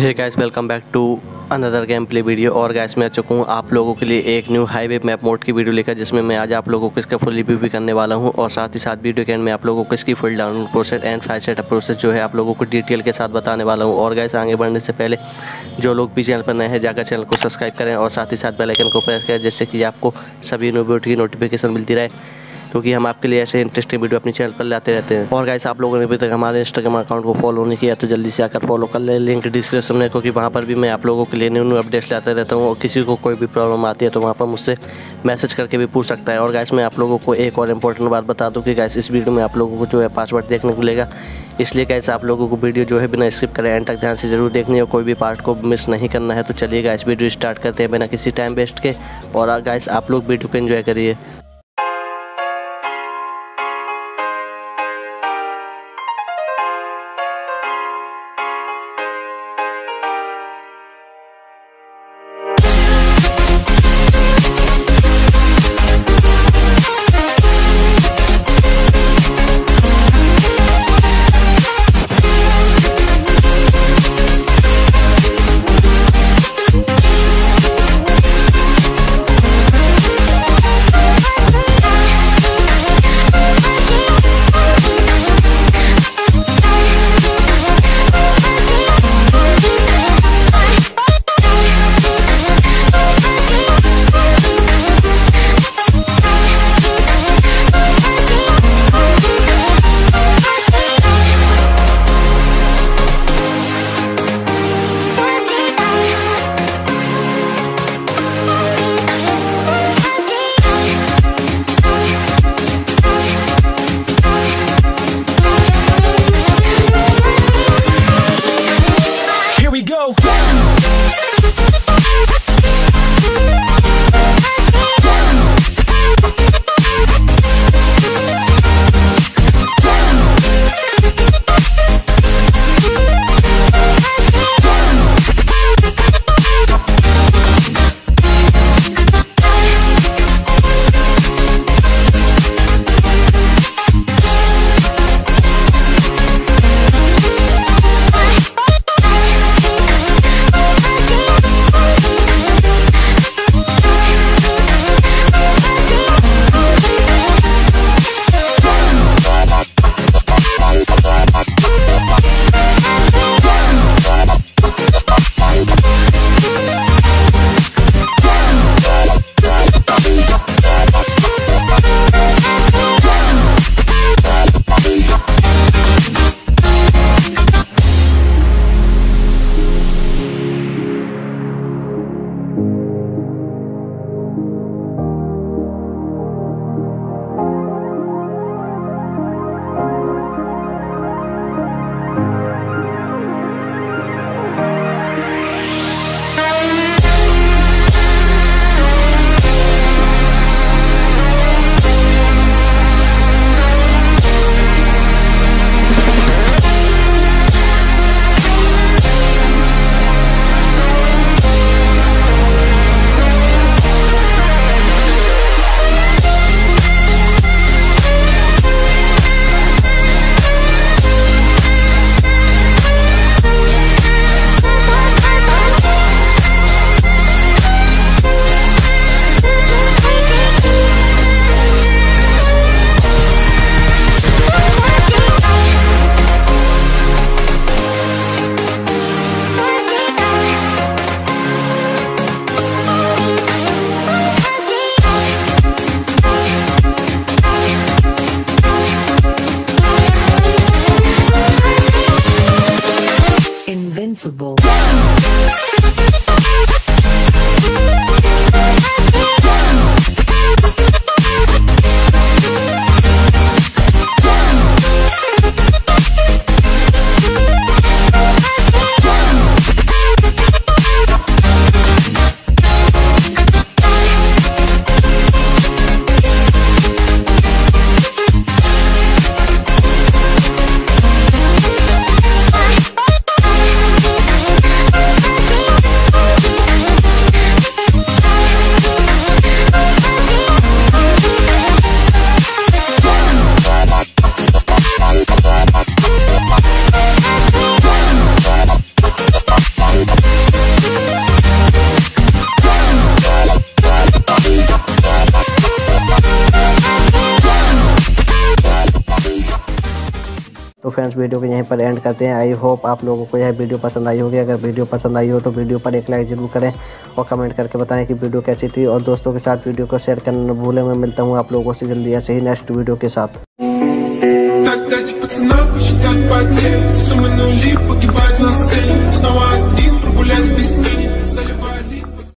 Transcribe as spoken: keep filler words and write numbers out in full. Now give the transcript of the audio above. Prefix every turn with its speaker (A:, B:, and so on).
A: Hey guys, welcome back to another game play video. और guys मैं आ चुका हूँ आप लोगों के लिए एक न्यू हाईवे मैप मोड की वीडियो लेकर, जिसमें मैं आज आप लोगों को इसका फुल रिव्यू भी करने वाला हूँ। और साथ ही साथ वीडियो के एंड में आप लोगों को इसकी full download process and file setup process जो है आप लोगों को डिटेल के साथ बताने वाला हूँ। और गाइस आगे बढ़ने से पहले जो लोग भी चैनल पर नए हैं जाकर चैनल को सब्सक्राइब करें और साथ ही साथ बेल आइकन को प्रेस करें, जिससे कि आपको सभी वीडियो की नोटिफिकेशन मिलती रहे, क्योंकि हम आपके लिए ऐसे इंटरेस्टिंग वीडियो अपने चैनल पर लाते रहते हैं। और गाइस आप लोगों ने अभी तक हमारे इंस्टाग्राम अकाउंट को फॉलो नहीं किया तो जल्दी से आकर फॉलो कर ले, लिंक डिस्क्रिप्शन में, क्योंकि वहाँ पर भी मैं आप लोगों के लिए न्यू न्यू अपडेट्स लाते रहता हूँ। और किसी को कोई भी प्रॉब्लम आती है तो वहाँ पर मुझसे मैसेज करके भी पूछ सकता है। और गाइस मैं आप लोगों को एक और इम्पोर्टेंट बात बता दूँ कि गाइस इस वीडियो में आप लोगों को जो है पासवर्ड देखने को मिलेगा, इसलिए गाइस आप लोगों को वीडियो जो है बिना स्किप करें एंड तक ध्यान से जरूर देखनी है, कोई भी पार्ट को मिस नहीं करना है। तो चलिए गाइस वीडियो स्टार्ट करते हैं बिना किसी टाइम वेस्ट के। और गाइस आप लोग वीडियो को एंजॉय करिए।
B: तो फ्रेंड्स वीडियो को यहीं पर एंड करते हैं। आई होप आप लोगों को यह वीडियो पसंद आई होगी। अगर वीडियो पसंद आई हो तो वीडियो पर एक लाइक जरूर करें और कमेंट करके बताएं कि वीडियो कैसी थी, और दोस्तों के साथ वीडियो को शेयर करना न भूलें। मैं मिलता हूँ आप लोगों से जल्दी ऐसे ही नेक्स्ट वीडियो के साथ।
C: Суммы нули погибать на сцене. Снова один прогуляюсь без тени.